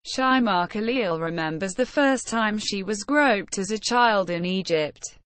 Shaimaa Khalil remembers the first time she was groped as a child in Egypt.